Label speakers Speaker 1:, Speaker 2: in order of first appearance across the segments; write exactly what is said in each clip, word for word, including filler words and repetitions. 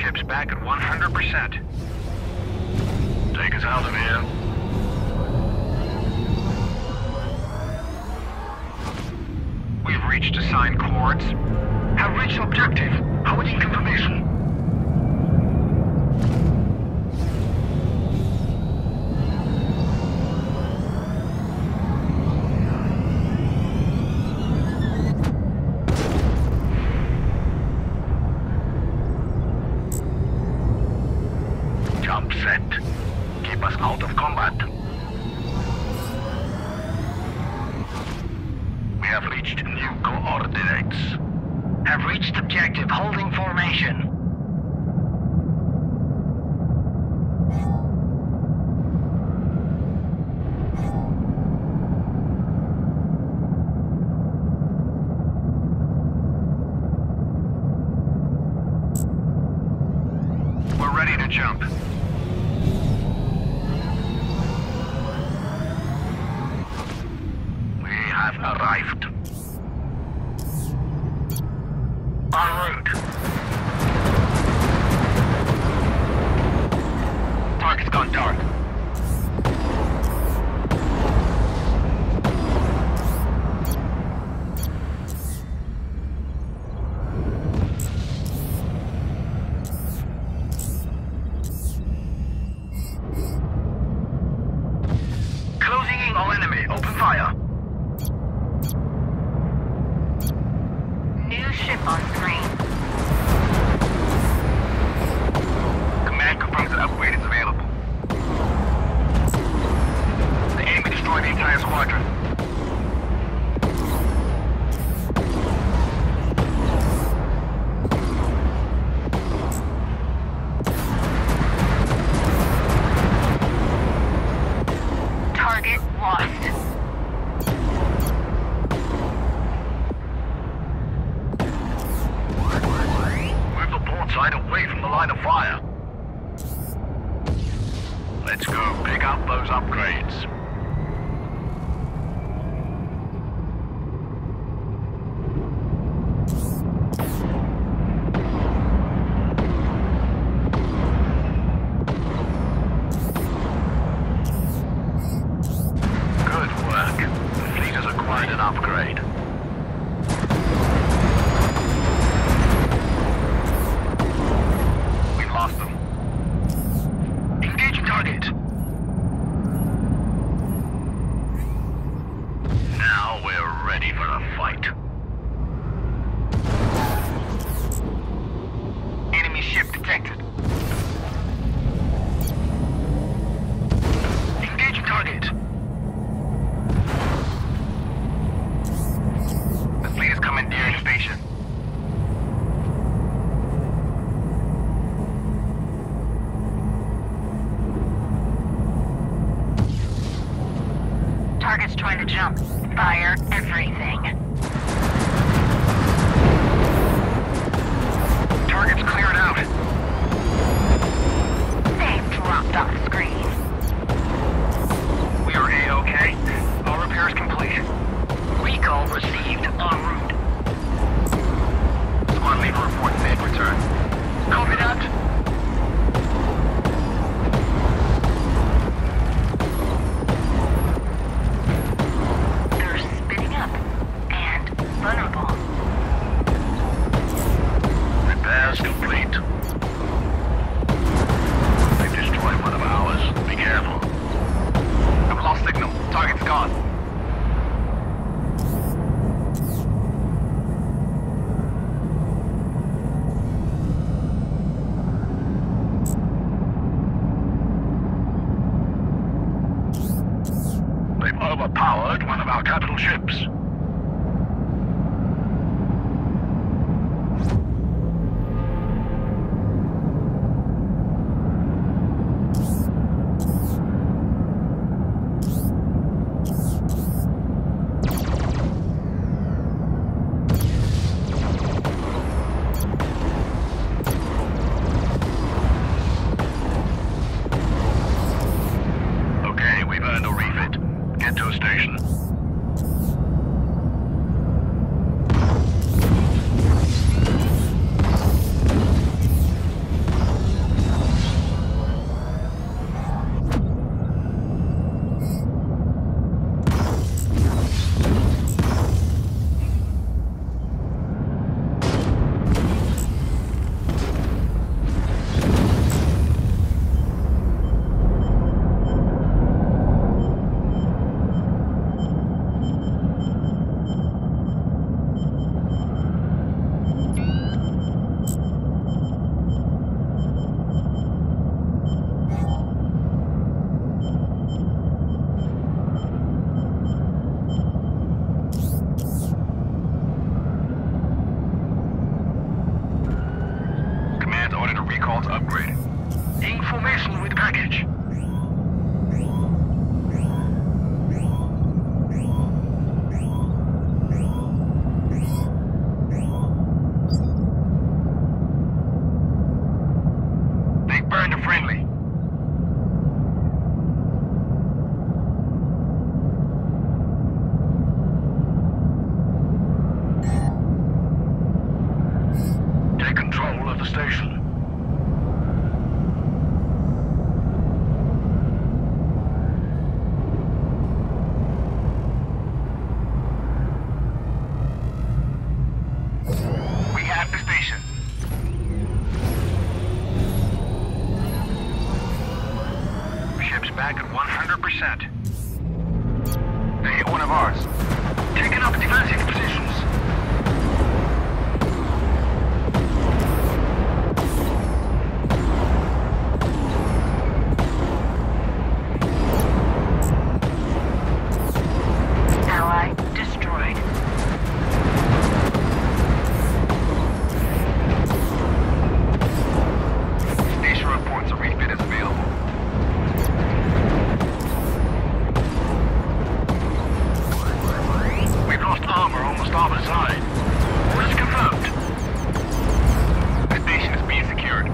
Speaker 1: ships back at one hundred percent. Take us out of here. We've reached assigned coords. Have reached objective. Awaiting confirmation. Jump set. Keep us out of combat. We have reached new coordinates. Have reached objective, holding formation. We're ready to jump. We have arrived. En route. Target's gone dark. Closing in on enemy. Open fire.
Speaker 2: New ship on screen.
Speaker 1: Command confirms that upgrade is available. The enemy destroyed the entire squadron.
Speaker 2: Target lost.
Speaker 1: Move the port side away from the line of fire. Let's go pick up those upgrades. Good work. The fleet has acquired an upgrade. We've lost them. Engaging target. Now we're ready for a fight. Enemy ship detected. Engaging target. The fleet is commandeering the station.
Speaker 2: Target's trying to jump. Fire everything.
Speaker 1: Target's cleared out.
Speaker 2: They've dropped off screen.
Speaker 1: We are A-OK. All repairs complete. Recall received en route. Squad leader report mid return. Copy that.
Speaker 2: They're spinning up and vulnerable.
Speaker 1: Repairs complete. They've destroyed one of ours. Be careful. I've lost signal. Target's gone. They've overpowered one of our capital ships. Okay, we've earned a refit. Get to a station. Recall's upgrade. Information with package. They burned a friendly. Take control of the station. We have the station. Ship's back at one hundred percent. They hit one of ours. Taking up defensive positions.
Speaker 2: Ally destroyed.
Speaker 1: Station reports a refit is available. We've lost armor on the starboard side. Orders confirmed. The station is being secured.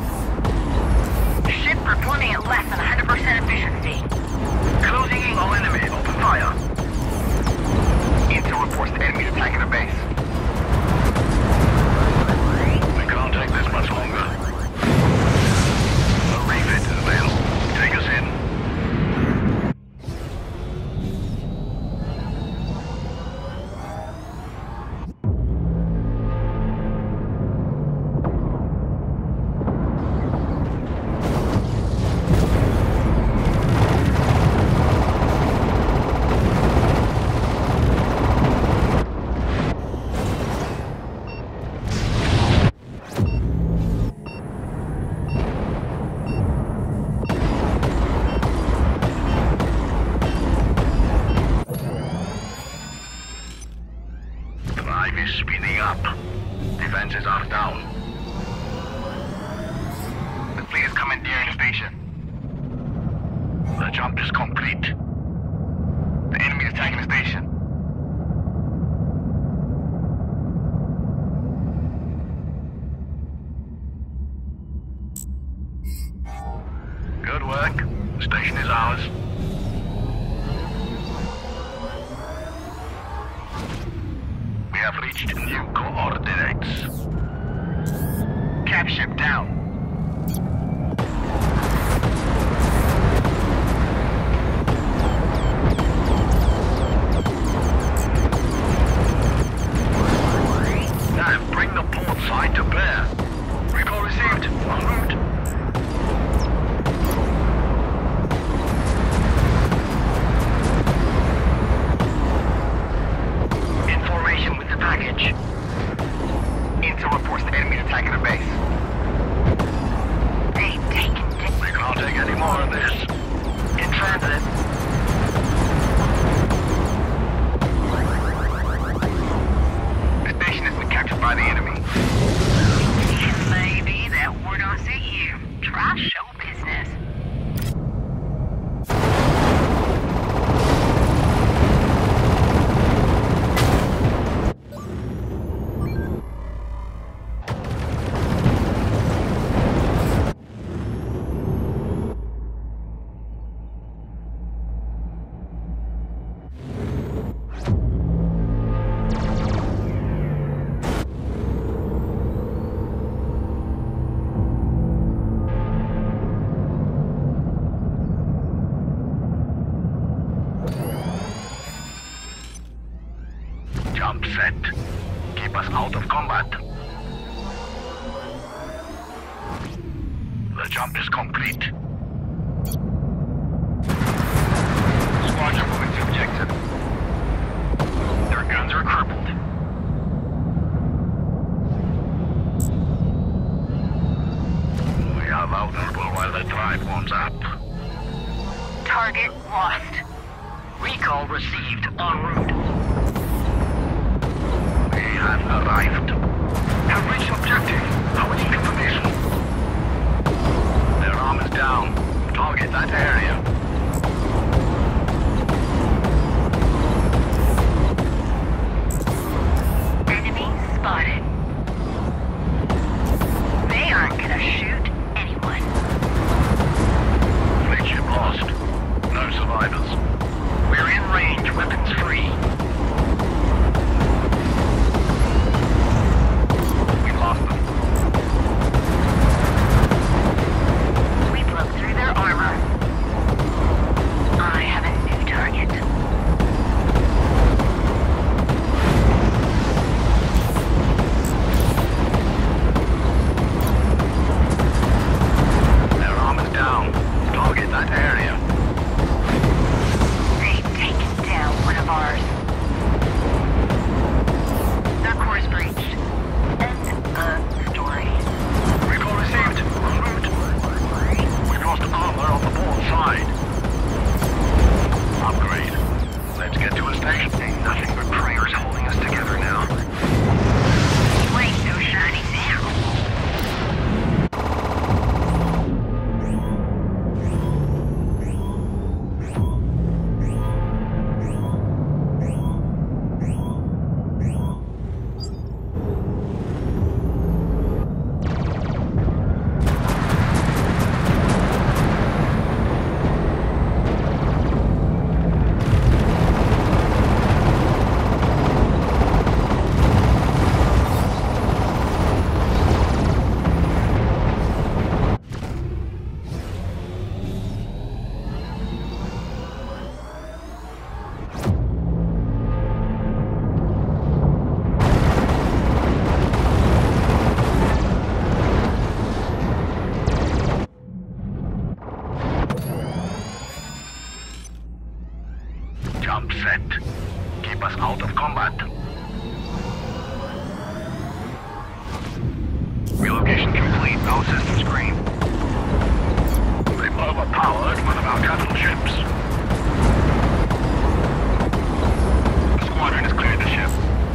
Speaker 2: Ship reporting at less than one hundred percent efficiency.
Speaker 1: Closing in on enemy. Open fire. Intel reports the enemy attacking the base. We can't take this much longer. A refit is available. Take us in. Drive is speeding up. Defenses are down. The fleet is commandeering the station. The jump is complete. The enemy is attacking the station. Good work. The station is ours. We have reached new coordinates. Cap ship down. Now bring the port side to bear. Recall received. En route. Information with the package. Intel reports the enemy attacking the base.
Speaker 2: They've taken it.
Speaker 1: We can't take any more of this. In transit. The station has been captured by the enemy.
Speaker 2: Maybe that word don't suit you. Try show business.
Speaker 1: Jump set. Keep us out of combat. The jump is complete. Squadron moving to objective. Their guns are crippled. We are vulnerable while the drive warms up.
Speaker 2: Target lost.
Speaker 1: Recall received en route. We have arrived. Have reached objective. Awaiting confirmation.
Speaker 2: I'm gonna shoot anyone.
Speaker 1: Fleet ship lost. No survivors. We're in range, weapons free. We've lost them.
Speaker 2: We broke through their armor. I have a new target.
Speaker 1: Their armor's down. Target that area.
Speaker 2: They've taken down one of ours. Their core's breached. End of story.
Speaker 1: Recall received. En route. We've lost armor on the port side. Upgrade. Let's get to a station. Ain't nothing but prayers holding us together now.
Speaker 2: You ain't so shiny now.
Speaker 1: Jump set. Keep us out of combat. Relocation complete. No systems green. They've overpowered one of our capital ships. The squadron has cleared the ship.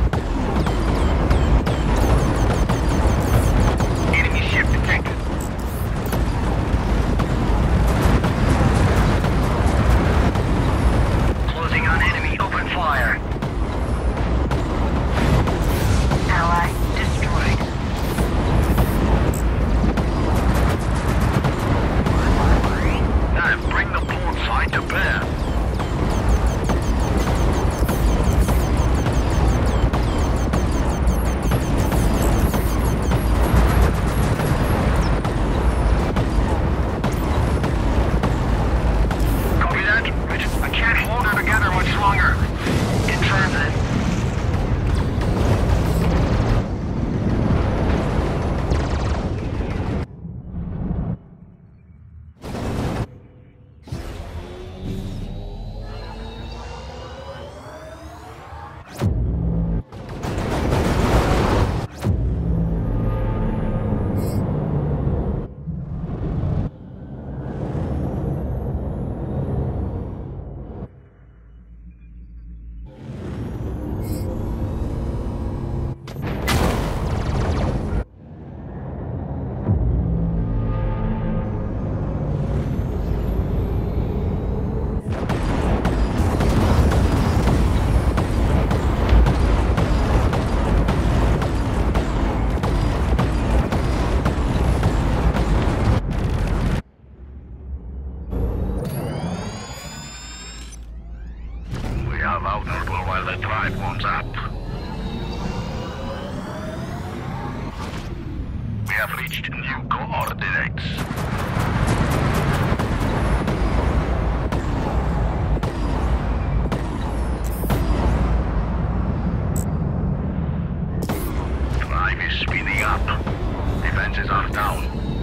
Speaker 1: Enemy ship detected. Closing on enemy. Open fire.
Speaker 2: Ally destroyed.
Speaker 1: Now bring the port side to bear. Copy that. Rich, I can't hold her together much longer. In transit. We are vulnerable while the drive warms up. We have reached new coordinates. Drive is speeding up. Defenses are down.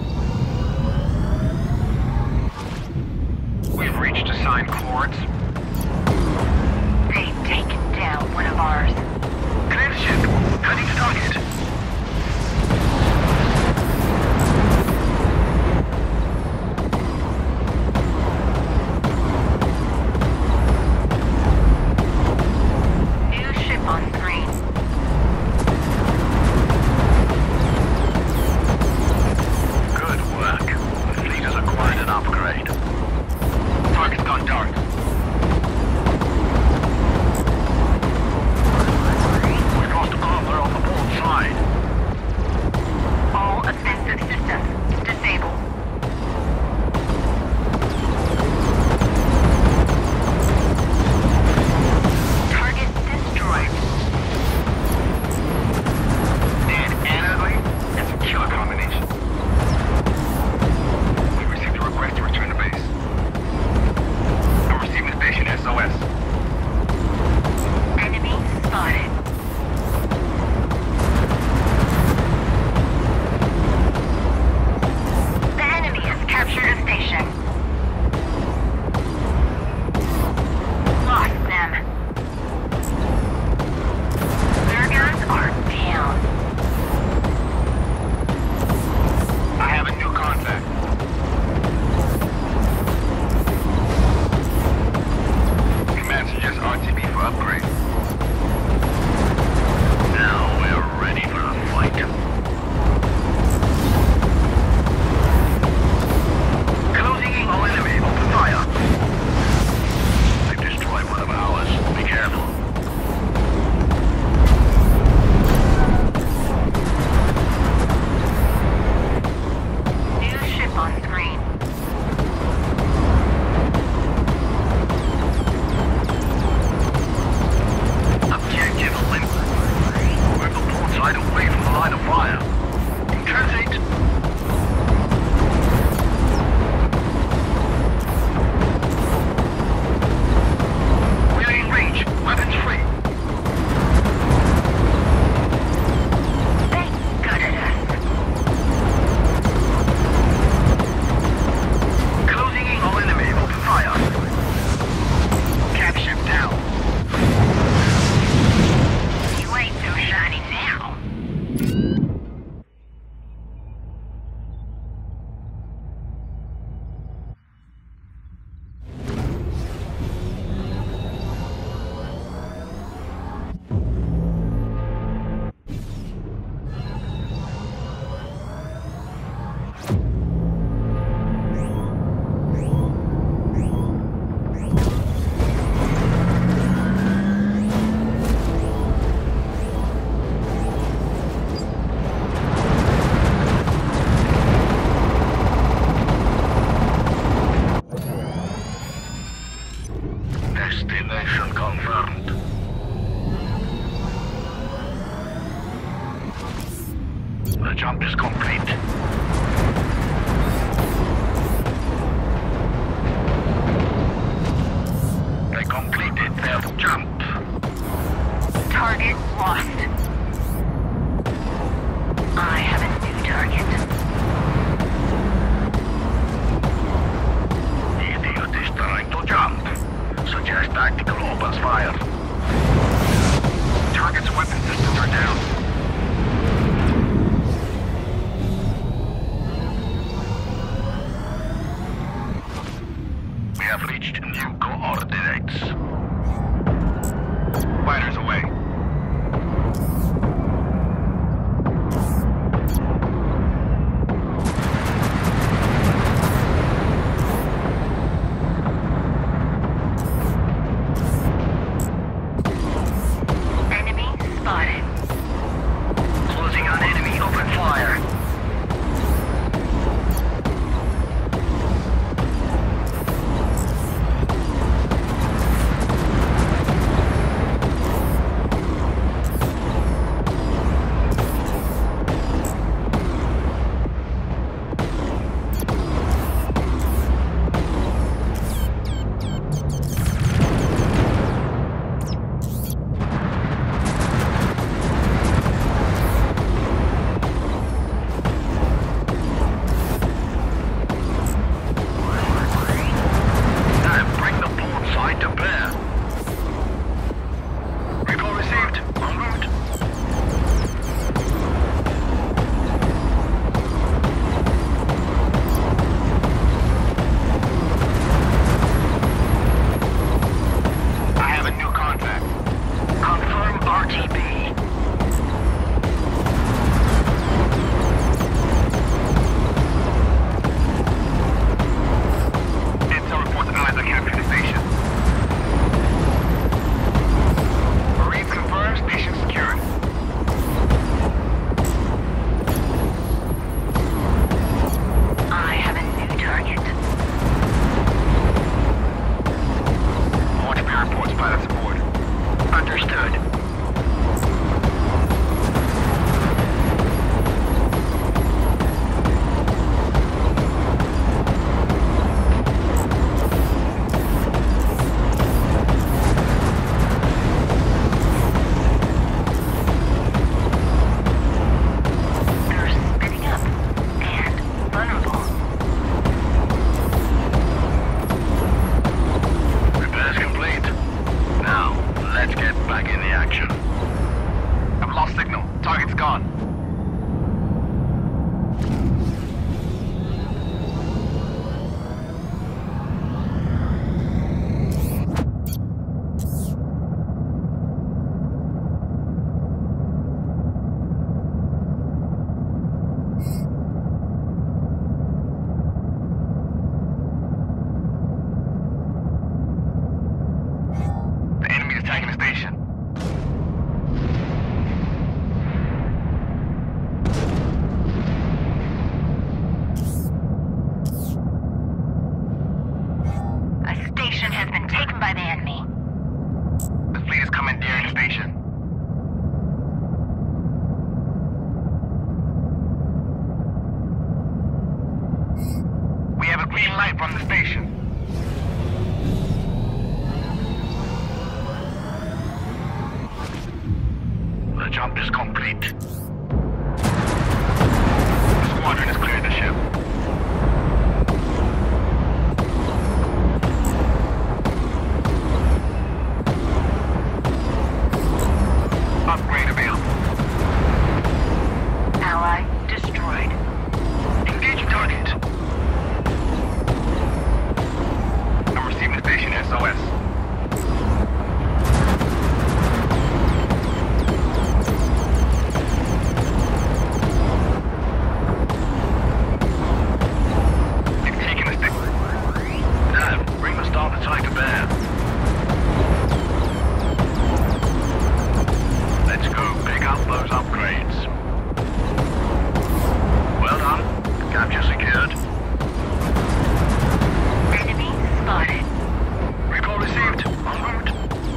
Speaker 1: We've reached assigned coords.
Speaker 2: They've taken down one of ours.
Speaker 1: Clear the ship. Heading to target. upgrades. Fighters away.
Speaker 2: Enemy spotted.
Speaker 1: Closing on enemy, open fire. Now bring the port side to bear. Recall received. En route. I have a new contact. Confirm R T B. Intel reports allies are capturing the station. Marines confirm station secured.
Speaker 2: I have a new target.
Speaker 1: Mortar reports pilots aboard. Understood.
Speaker 2: They're spinning up and vulnerable.
Speaker 1: Repairs complete. Now, let's get back in the action. I've lost signal. Target's gone. The enemy is attacking the station.
Speaker 2: A station has been taken by the enemy.
Speaker 1: The fleet is commandeering the station. We have a green light from the station. The jump is complete. The squadron has cleared the ship. Upgrade available.
Speaker 2: Ally destroyed.
Speaker 1: Engaging target. I'm receiving station S O S. They've taken the stick. Now, bring the starboard side to bear. Let's go pick up those upgrades. Well done. Capture secured.
Speaker 2: Enemy spotted.
Speaker 1: Recall received. En route.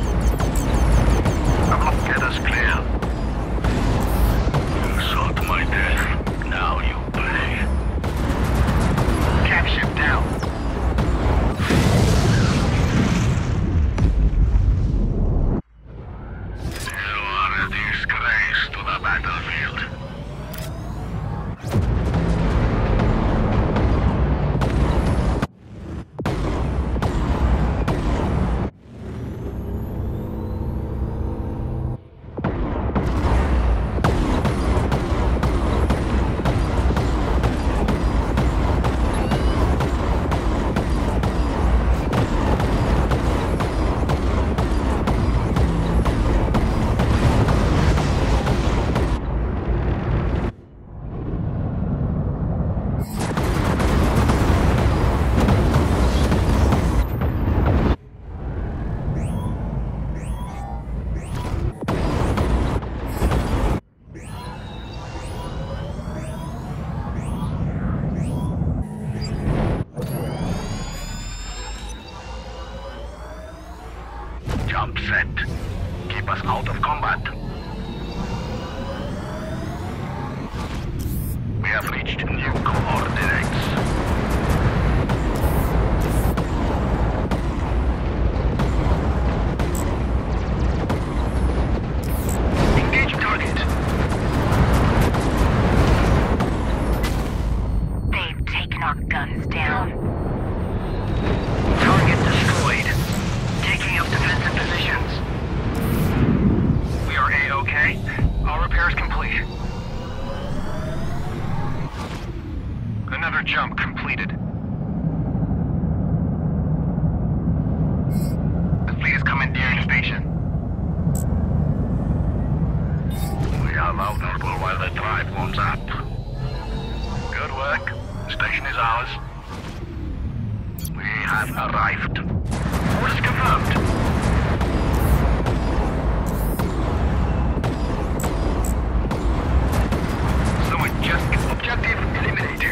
Speaker 1: I've lost get us clear. You sought my death. Now you pay. Cap ship down. You are a disgrace to the battlefield. threat. Keep us out of combat. We have reached new coordinates. Engage target.
Speaker 2: They've taken our guns down.
Speaker 1: Target destroyed. Taking up defensive positions. We are A-OK. All repairs complete. Another jump completed. The fleet is commandeering station. We are vulnerable while the drive warms up. Good work. The station is ours. We have arrived. Orders confirmed. Someone just objective eliminated.